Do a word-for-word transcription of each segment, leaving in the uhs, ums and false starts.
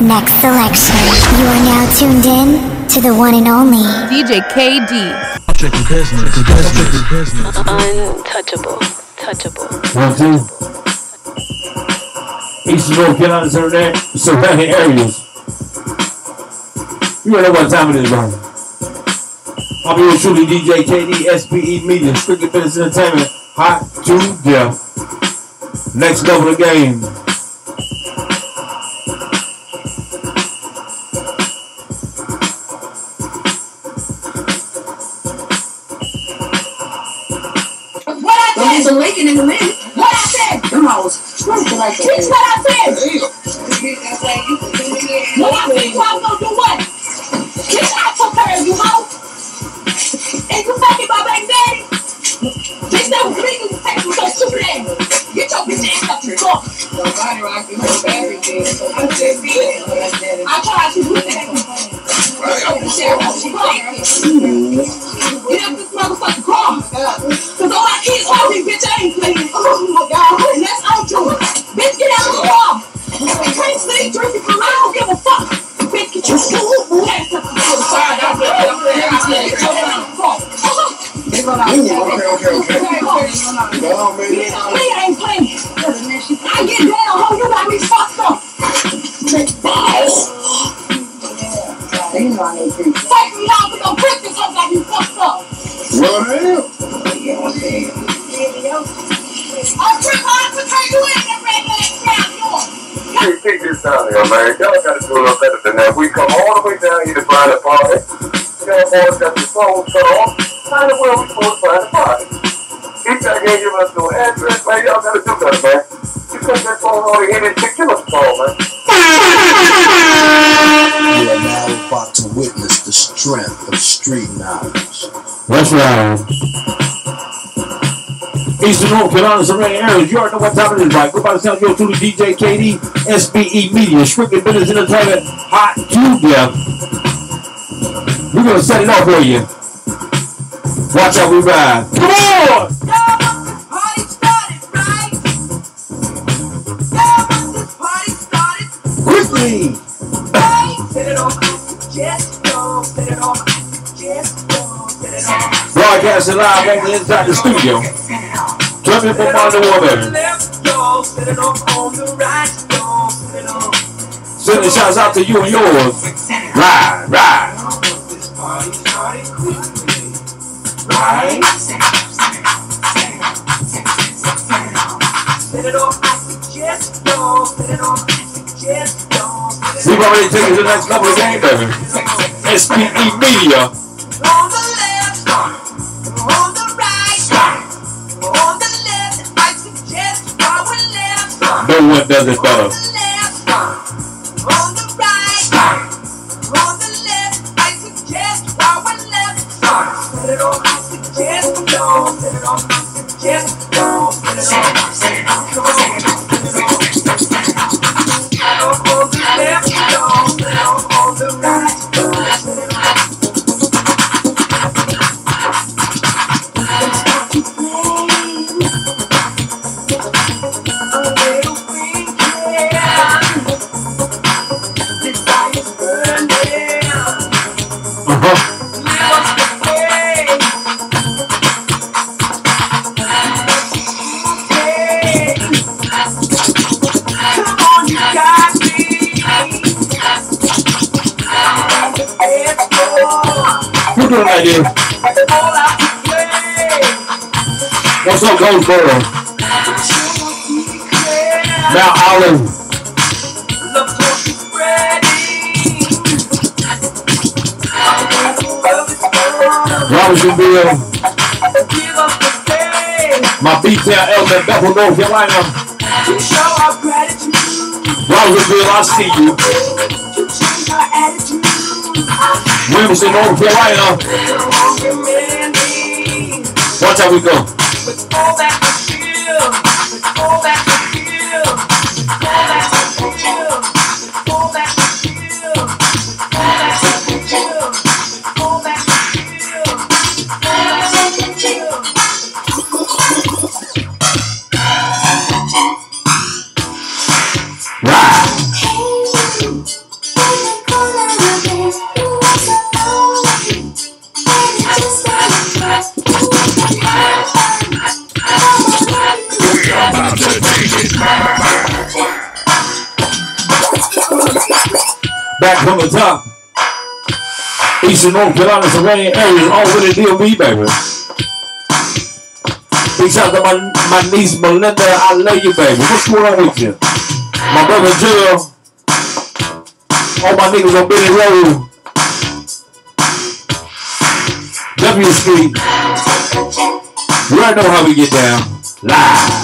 Next selection. You are now tuned in to the one and only D J K D. Untouchable. Touchable. One, two. East and North Carolina surrounding, surrounding areas. You already know what time it is, bro. I'm yours truly, D J K D, S B E Media, Strictly Business Entertainment, hot to death. Next level of game. The Lincoln in the minute. What I said? Them hoes stupid like that. That's what I said. What I said, you all gonna do what? Bitch, I took care of you, hoe. And you fucking my baby daddy? Bitch, that was me. You take me so stupid ass. Get your bitch ass up the car. Nobody rocking her everything. I just did. I tried to do that. Get up this motherfucking car. Cause all my kids holding, bitch, I ain't playing. Oh my God, and that's out to it. Bitch, get out of the car. Can't sleep, drinking, I don't give a fuck. Bitch, get your food ass up the car. Okay, okay, okay. Go on, baby. Me ain't playing. I get down, ho, you got me fucked up. Boss. You know I ain't free. Fuck me out with no brick because I got you fucked up. Well, hell. I'm tripping hard to turn you in that red ass down yours. Hey, take this down here, man. Y'all got to do a little better than that. We come all the way down here to find a party. Y'all boys got your phone shut off. Find out where we supposed to find a party. If y'all can't give us no address, man, y'all got to do that, man. You cut that phone on the head and kill us phone, man. You are now about to witness the strength of street knowledge. That's right. East and North Carolina surrounding areas. You already know what time it is, right? Go by the sound of your truly D J K D, S B E Media, Strictly Business Entertainment, hot to death. We're gonna set it off for you. Watch out, we ride. Come on! Party started, right? Yeah, this party started. Quickly! Set it off, just go. Set it off, just go. Set it off. Broadcasting live on the inside the studio. Jumping from on the woman. Set it off on the right, go. Set it off. Sending shouts out to you and yours. Ride, ride. This party started quickly. Right? Set it off, just go. Set it off, just go. We've already taken to the next level of game, baby. S B E Media. On the left, on the right, on the left, I suggest our left. No one does it better. On the left, on the right, on the left, I suggest our left. Set it off, I suggest go. Set it off, I suggest go. Set it off, set it off, come on. Set it off on the left, go. Set it off on the right, go. Set it off. Who doing that, dude? What's up, Goldsboro? Mount Island. Robinsonville. My B-Town element, Bethel, North Carolina. Robinsonville, I see you. Williamson, North Carolina. Watch how we go. Back from the top. Eastern North Carolina surrounding areas already deal me, baby. Big shout out to my, my niece Melinda. I love you, baby. What's going on with you? My brother Jill. All my niggas on Benny Road. W Street. You already know how we get down. Live.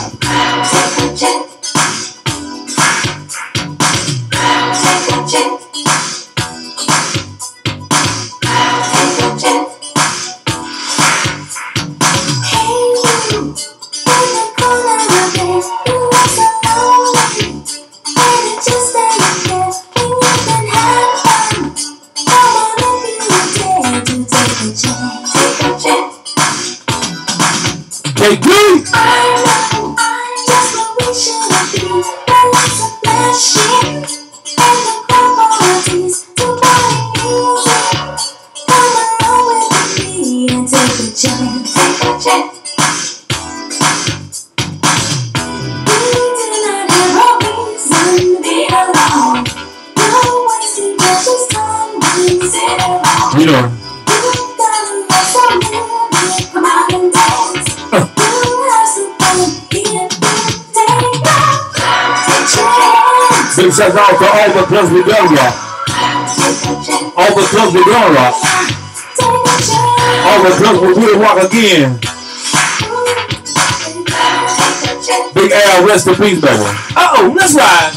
Djkd! You know. Big shout out to all the clubs we go rock. All the clubs we go rock. All the clubs we will rock again. Big Al, rest in peace, baby. Uh oh, let's ride.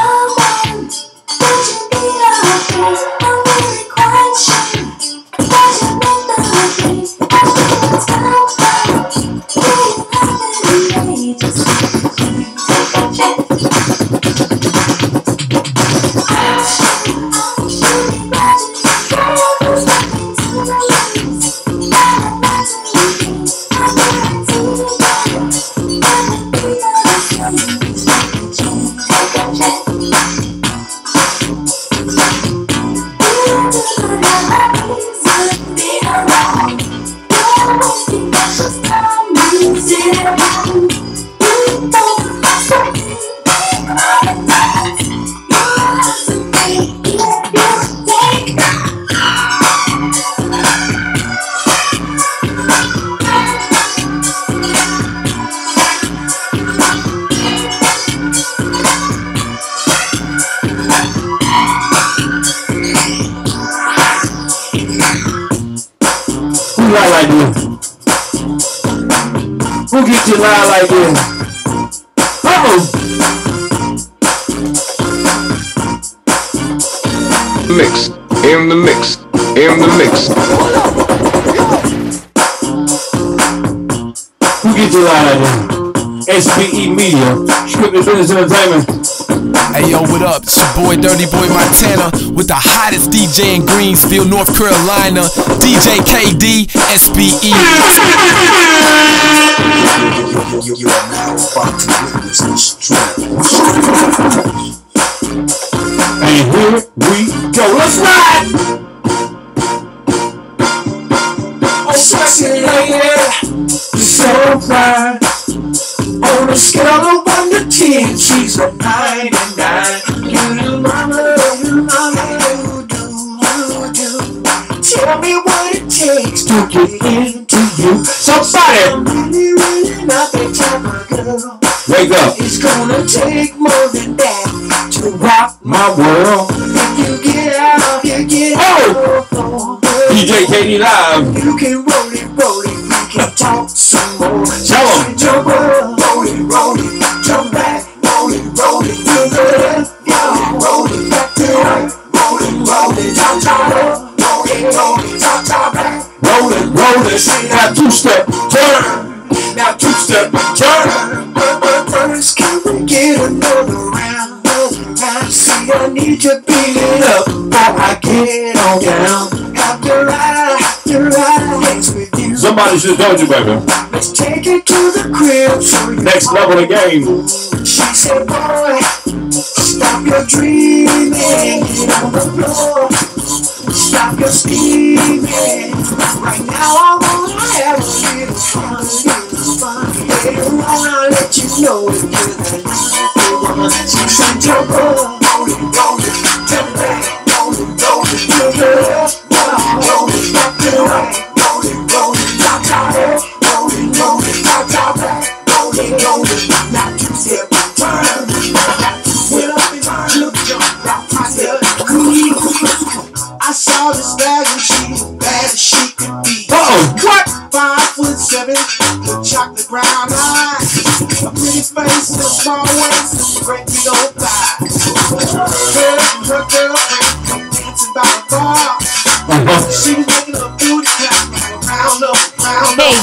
Like this? Who get you loud like this? Uh-oh! Mix, in the mix, in the mix. Who get you loud like this? S B E Media, Strictly Business Entertainment. Hey yo, what up? It's your boy Dirty Boy Montana with the hottest D J in Greensfield, North Carolina, Djkd, S B E. You, you are now about to witness the strength. And here we go. Let's ride! Oh, sexy lady, you're so fine. On a scale of one to ten, she's a ninety-nine. You little mama, you mama, you do, you do. Tell me what it takes to get into you. Somebody, I'm really, really not that type of girl. Wake up. It's gonna take more than that to rock my world. If you get out, you get out. Oh, Djkd live. You can roll it, roll it. We can talk some more. Tell them. Jump up. Roll it, roll it, jump back, roll it, roll it, to the left, yeah, roll it, back to right, roll it, roll it, top, top, roll it, roll it, top, top, back, roll it, roll it, now two-step, turn, now two-step, turn, first, can we get another round, another round, see, I need you beat it up, before I get on down, after I, after I dance with you. Somebody should have told you, baby. Let's take it to the crib. So next level of game. She said, boy, stop your dreaming. Get on the floor. Stop your scheming. Right now I wanna have a little fun, a little fun. Later on I'll let you know if you're the one. She said, jump up, roll it, roll it, jump back, roll it,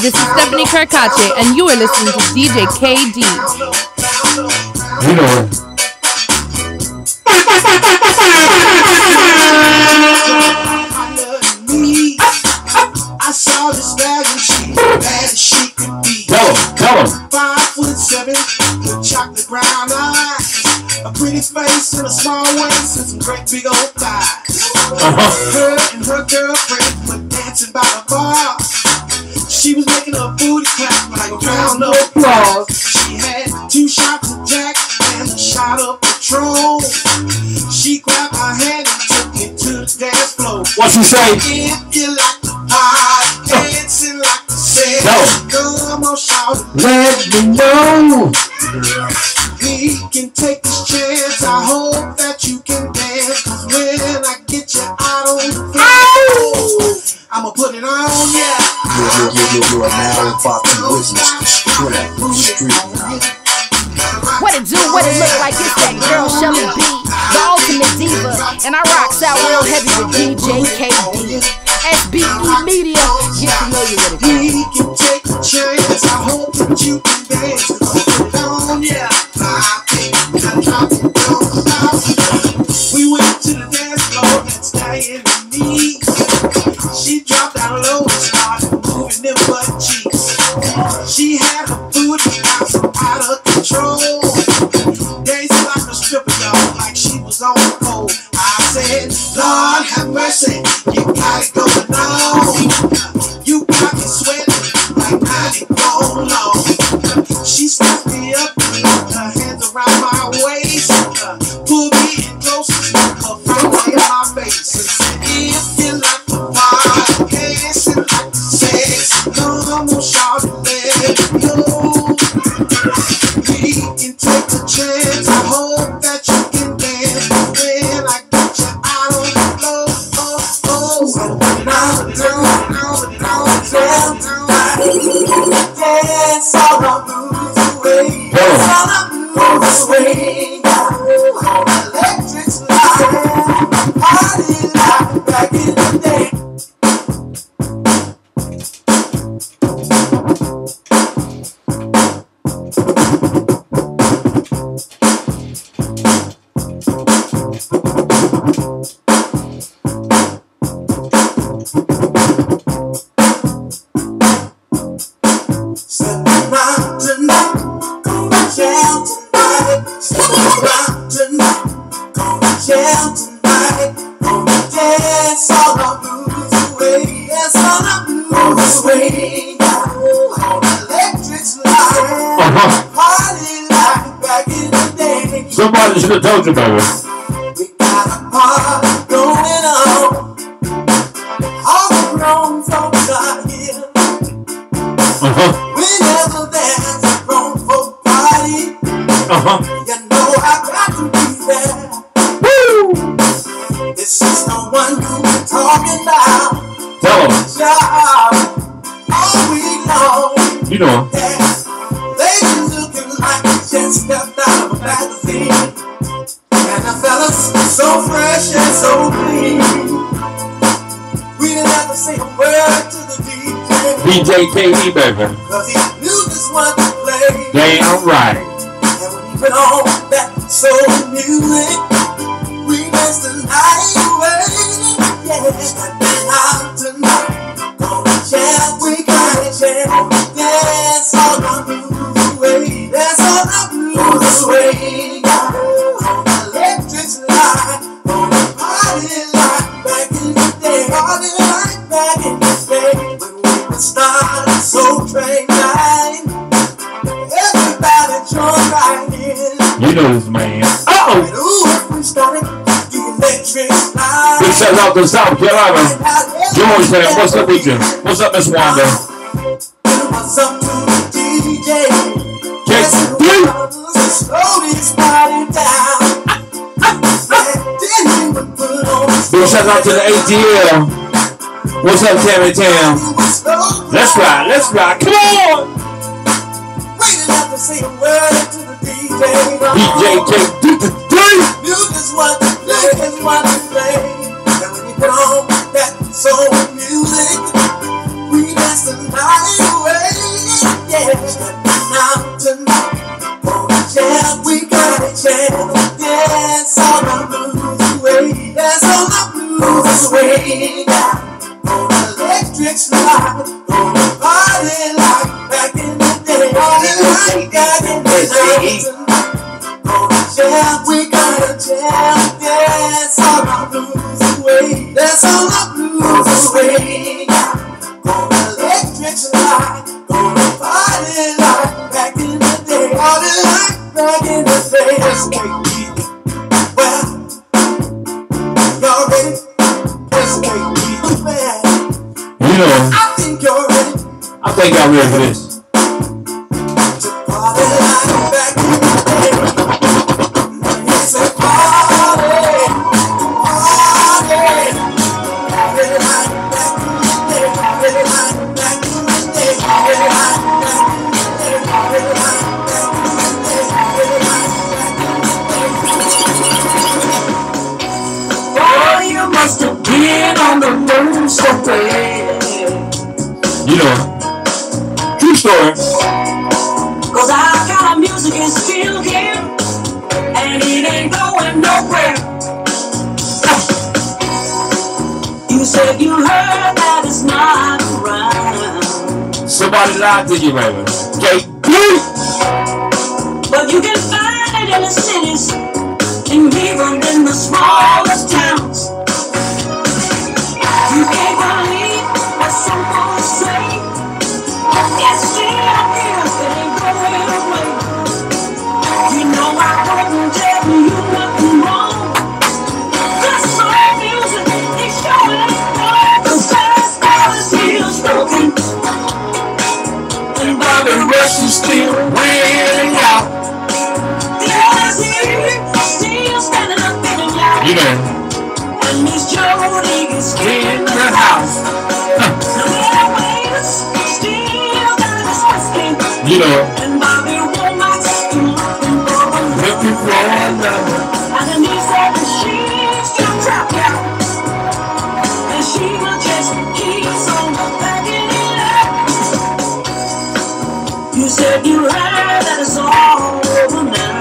this is Stephanie Carcache, and you are listening to D J K D. You know it. I saw this bag and she bad as she could be. Tell him, tell him. Five foot seven with chocolate brown eyes, a pretty face and a small waist and some great big old thighs. Uh-huh. Her and her girlfriend were dancing by the bar. She was making her booty clap like a round of applause. She had two shots of Jack and a shot of Patron. She grabbed my hand and took me to the dance floor. What she say? If you like the party, dancing like the sex, come on, shout it. Let me know. We can take this chance. I hope that you can dance. Cause when I get you out on the floor, I'ma put it on, yeah. You, you, you, you are now about to witness the strength of street now. What it do, what it look like, it's that girl Shelly B, the ultimate diva, and I rocks out real heavy with D J K D. S B E Media, get familiar with it. We can take a chance, I hope that you can dance. Put it on, yeah. We went to the dance floor and stayed in me. She dropped down low and started moving them butt cheeks. She had her booty out of control, dancing like a stripper, y'all, like she was on the pole. I said, Lord have mercy, you got it going on. You got me sweating like I didn't go long. She snapped me up and put her hands around my waist, uh, pulled me in close and put her front in my face and said, if you like the party, dancing like the sex, come on, shout it, let it go. We can take a chance. I hope that you can dance. When I get you out on the floor, oh, oh, so now, now, now, now, now, dance all on the way, dance all on the way, on electric slide, party like back in the day. Somebody should have told you about it. We got a party going on. All the grown folks are here. Uh-huh. Whenever there's a grown folk party, uh-huh. you know I got to be there. Woo! This is the one you've been talking about. Tell them. Job all week long. You know. Yeah. Ladies looking like they just stepped out of a magazine. And the fellas so fresh and so clean. We didn't have to say a word to the D J. D J K D, baby. Cause he knew this one to play. Damn right. And when he put on that soul music, we danced the night away. Yeah. And then out tonight, gonna jam, we gotta jam. Dance all on the way. Dance all on the way. On the electric slide. On the party like back in the day. Party like back in the day. When we would start a soul train line. Everybody join right in. You know this man. Uh-oh. And ooh, we started the electric slide. Big shout out to South Carolina. Georgetown, what's up with you? What's up, Miss Wanda? What's up to the D J? Yes, slow this party down. Big shout out to the A T L. What's up, Tammy Tam? Let's ride, let's ride. Come on! We didn't have to say a word to the D J. D J K D. You just want to play, just want to play. And when you put on that soul music, we dance the night away. Now tonight, on the jam, we got a jam. Dance all the blues away. Dance all the blues away. Now, on the electric slide, on the party like back in the day. Party like back in the day. On the jam, we got a jam. Dance all the blues away. Dance all the blues away. Now, on the electric slide. Gonna party like back in the day. Party like back in the day. S K D. Well, y'all ready? S K D. Man, You know, I think you're ready I think y'all ready for this. to party like back in the day. It's a party, party, party like back in the day. Party like back in the day. Party like back in the day. Party like back in the day. Party like back in the day. Oh, you must have been on the moon somewhere. You know, true story. Cause our kind of music is still here, and it ain't going nowhere. You said you heard that it's not around, Somebody lied to you, baby. K D. but you can find it in the cities, and even in the smallest towns. You can't believe what some folks say. It's still here, it ain't going away. You know I wouldn't tell you nothing wrong. This soul music is showing up. The past is still spoken, and Bobby Rush is still wearing out. The others here still standing up in the yard. You know, And Miss Jody is in the house. The airways still got us whiskey. you know, And Bobby Womack's still looking for a looking for another. And Denise said that she's still trapped out. And she will just keep on backing it up. You said you heard that it's all over now.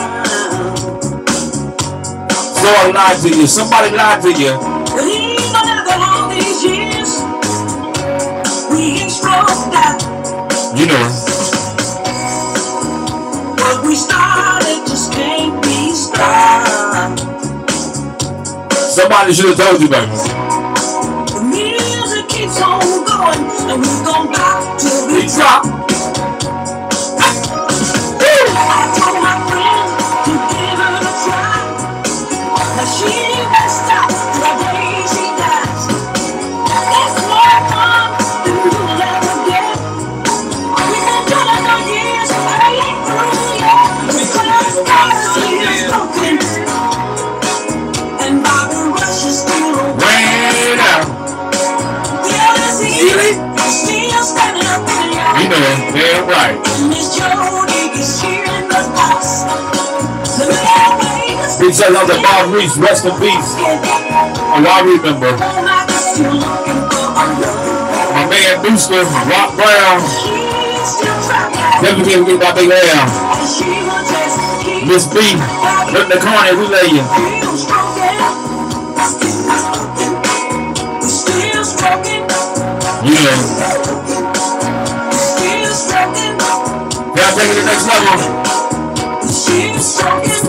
So I lied to you. Somebody lied to you. But even after all these years, we ain't stroked out. You know, What we started just can't be stopped. somebody should have told you, baby. The music keeps on going, and we're gonna rock till we We drop. I told my friend to give it a try. Now she won't stop till the day she dies. That's more fun than you'll ever get. We've been doing it for years, but I ain't through yet. We just got still broken, and Bobby Rush is still Ran out. the others here still standing up in the yard. You know, damn right. Miss Jody is here in the house. The airways Big shout out to Bob Reese, rest in peace. Oh, I remember. Womack's still looking for a love. My man Booster, Rock Brown, She's still trapped out. never get with my big lamb. And she will just keep Miss B, let the corner, we lay you. still stroking. Still stroking. You know, Still stroking. gotta take it to the next level. Still stroking.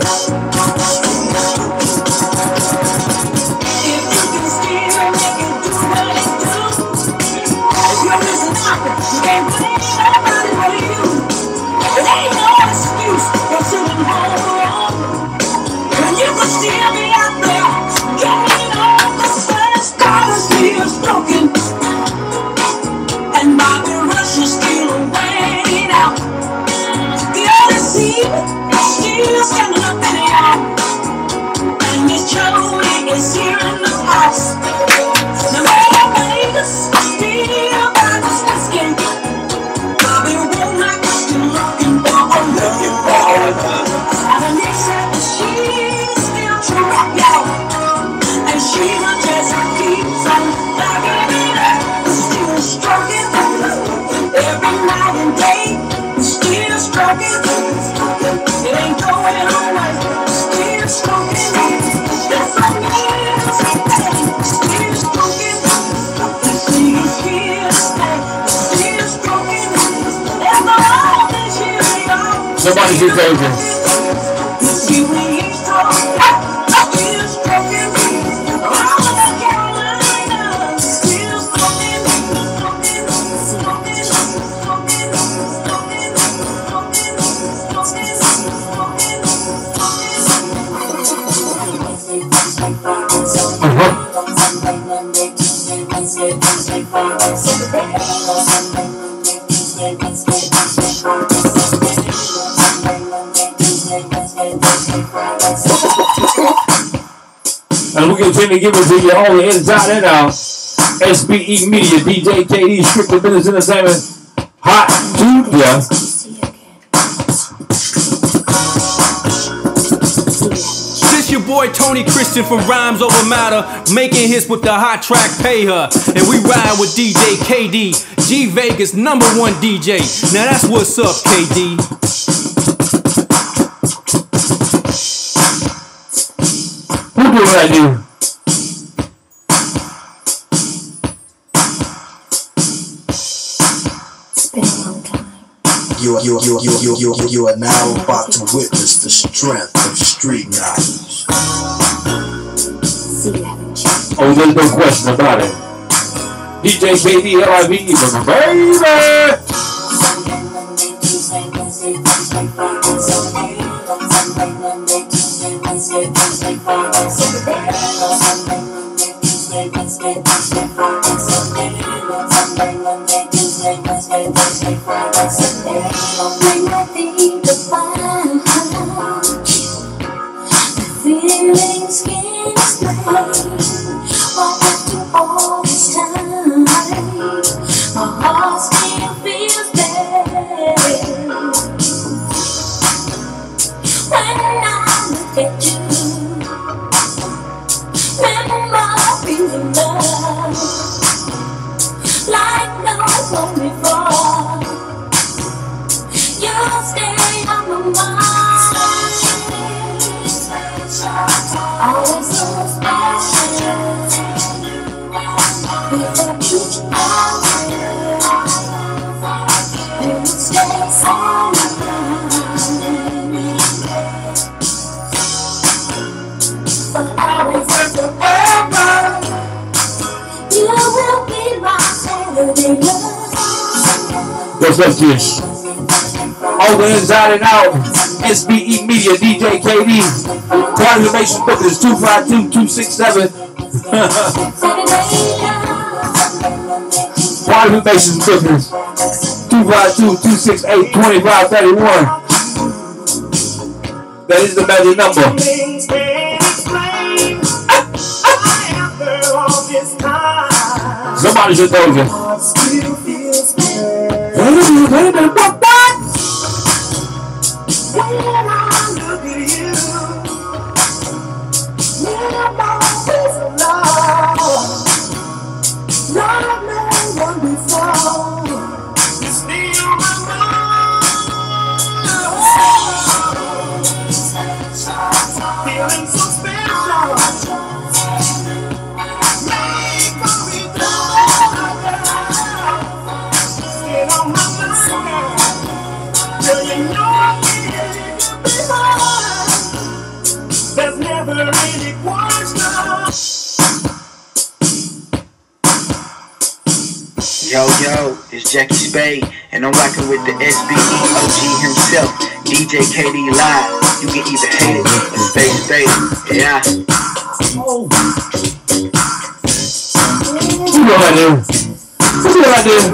If you can still make it do what it do. If you're missing out, you can't blame nobody but you. It ain't no excuse for sitting home alone. When you can still be out there, getting on the first car is still stroking. And Bobby Rush is still waiting out. The other seat still standing up in the air. And Miss Jody is here in the house. The man Vegas still got his whiskey. Bobby Somebody should tell you. And we continue to give it to you all the inside and out. S B E Media, D J K D, Strictly Business Entertainment, hot to ya. This your boy Tony Christian from Rhymes Over Matter, making hits with the hot track Pay Her. And we ride with D J K D, G Vegas number one D J. Now that's what's up, K D. Who do what I do? You, you, you, you, you, you, you are now about to witness the strength of street knowledge. Oh, there's no question about it. D J K D, L I V E, baby! Feelings can't explain why after all this time my heart still feels bad when I look at you. Memories of love like no one before. You stay on my mind. Always so special. With a beach house, you stay on my mind. But always forever, you will be my Saturday love. What's up, kids? All the inside and out. S B E Media, D J K D. Qualification book is two five two, two six seven. Qualification book is two five two, two six eight, two five three one. That is the magic number. Somebody should tell you. Wait a minute, wait a minute, what that? When I look at you, memories of love, like no one before. Still my mind, feeling so special. Make me get on my mind. Till you know there's never any question. Yo, yo, it's Jackie S B E, and I'm rocking with the S B E O G himself, D J K D live. You can either hate it or stay straight. Yeah. Oh. You know what I do? You know what I do?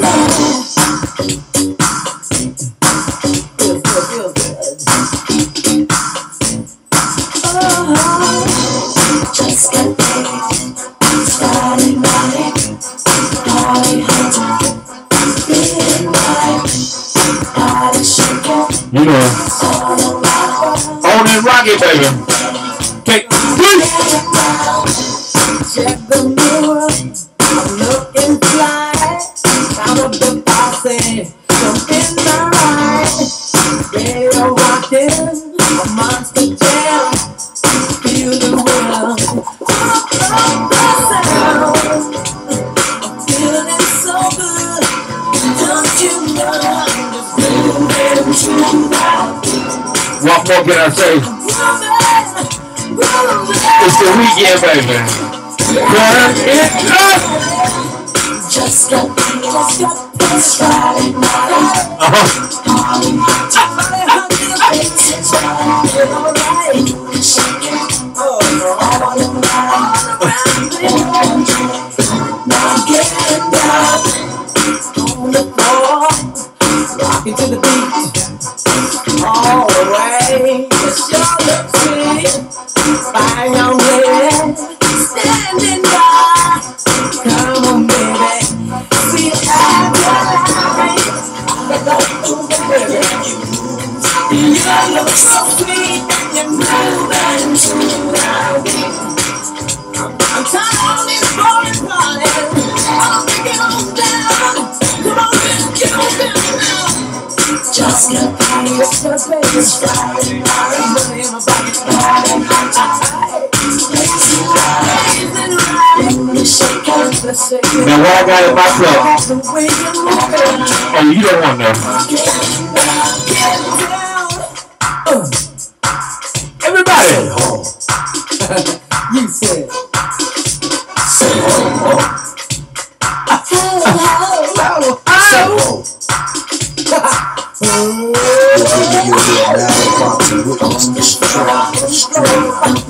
Just got there, started running, party hunting, feeling right, party shaking, you know, on that rocket, baby. Okay, check the mirror, I'm looking fly, out of the box. What more can I say? It's the weekend, baby. Turn it up. Just got, just got this Friday night. Uh-huh. Rocking to the beat, all the way. It's your lip sweet, fine young lady, standing by. Come on, baby, we have your life. You look so sweet and you move and move around me. I'm tired of this boring party. I'm thinking on down. Come on, baby, get on down now. Just got paid, just got paid, it's Friday night. Money in my pocket, Friday night. Now what I got in my club? Oh, you don't want that. Everybody! You said. Say ho, ho. You're now about to witness the strength of strength.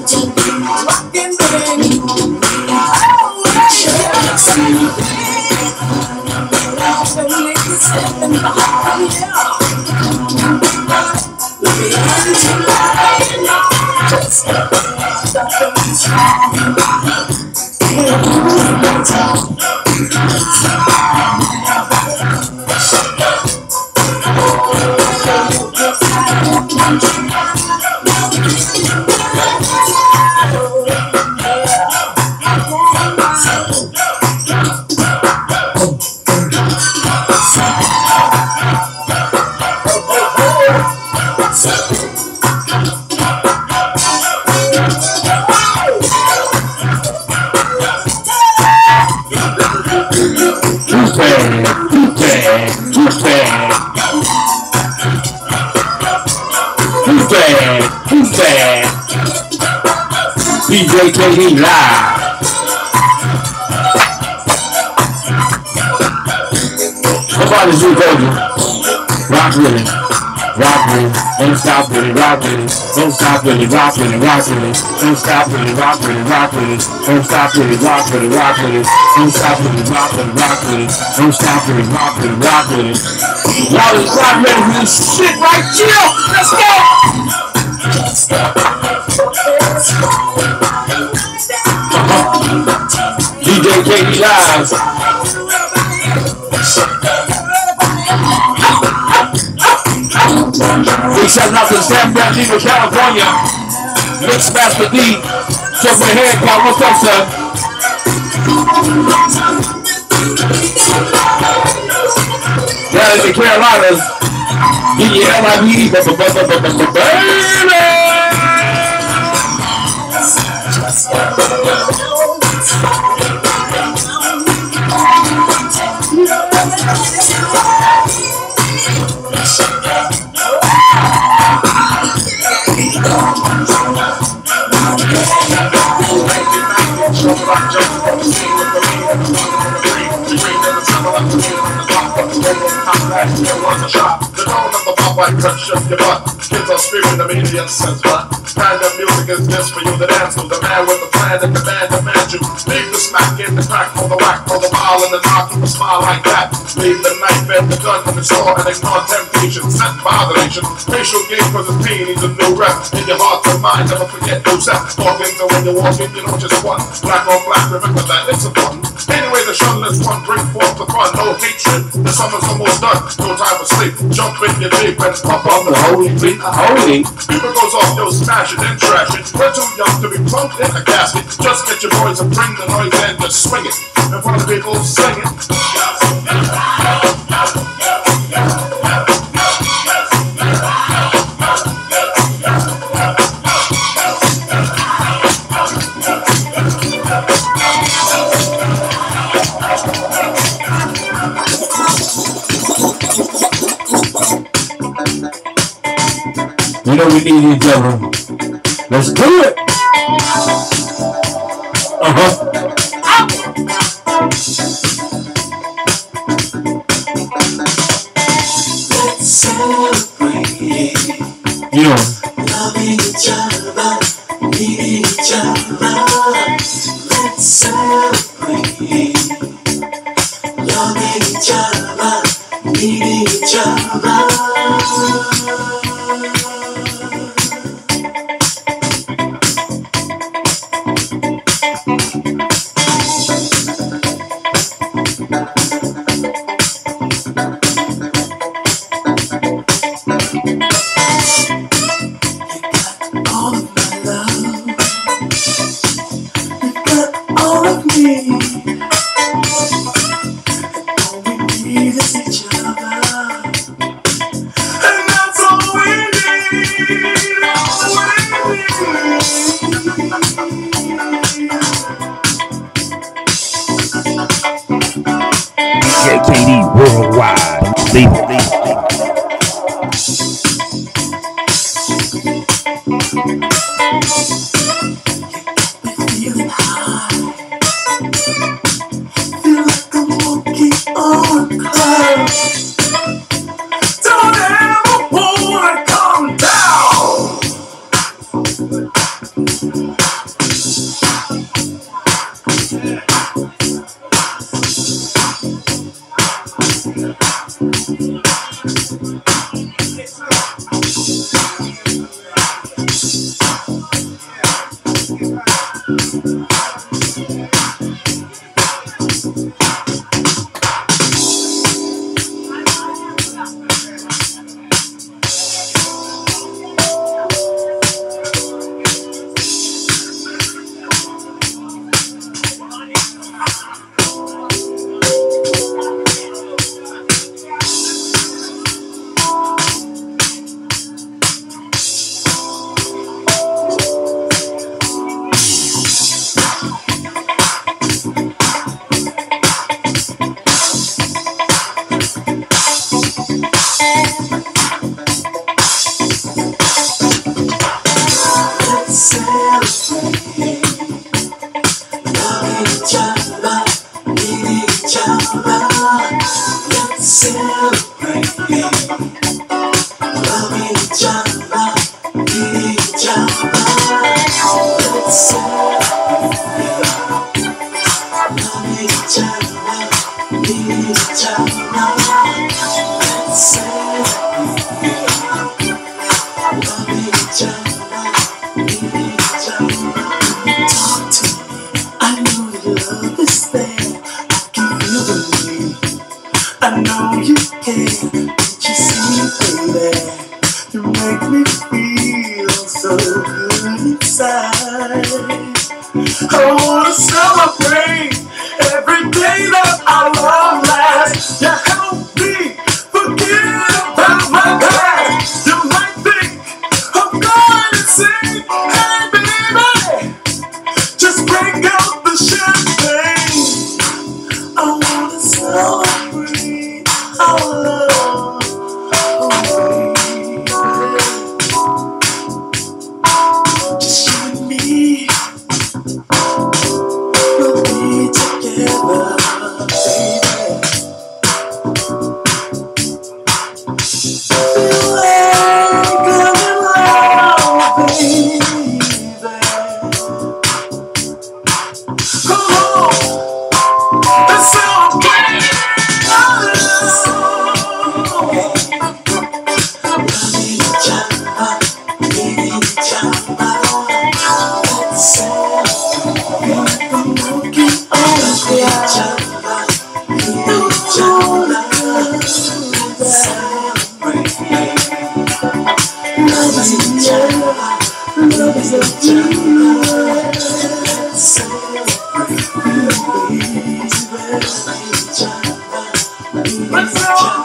Djkd live. Somebody's recording. Rock with it. Rock with it. Don't stop with it. Rock with it. Don't stop with it. Rock with it. Rock with it. Don't stop with it. Rock with it. Rock with it. Don't stop with it. Rock with it. Rock with it. Don't stop with it. Rock with it. Rock with it. Don't stop with it. Rock with it. Rock with it. Y'all is rock ready for this shit right here. Let's go. Djkd live. Big shout out to San Francisco, California. Mix Master D. Check my head count. What's up, sir? Down in the Carolinas. D L I V E. Baby. Like touch of your butt. Kids are screaming, the media says what? Kind of music is this for you to dance to? The man with the plan and command demand you. Leave the smack in the crack for the whack for the ball and the knock you a smile like that. Leave the knife and the gun in the store and ignore temptation, set botheration. Facial game cause it's pain needs a new rep. In your heart and mind, never forget who's that. Talking to when you're walking, you know just one. Black on black, remember that it's a fun. Anyway, the shunless one bring forth the fun. No hatred, the summer's almost done. No time for sleep. Jump in your jeep and pump up the holy beat. Holy. People goes off, yo, smash it and trash it. We're too young to be plunked in a casket. Just get your boys and bring the noise and just swing it. In front of people, sing it. You know we need each other. Let's do it. Uh-huh. Let's celebrate. Yeah. Loving each other, needing each other. Let's celebrate. Loving each other, needing each other. Djkd worldwide. Leave it, leave it. Feeling high. Feel like I'm walking on clouds. Don't ever wanna come down. Let's go!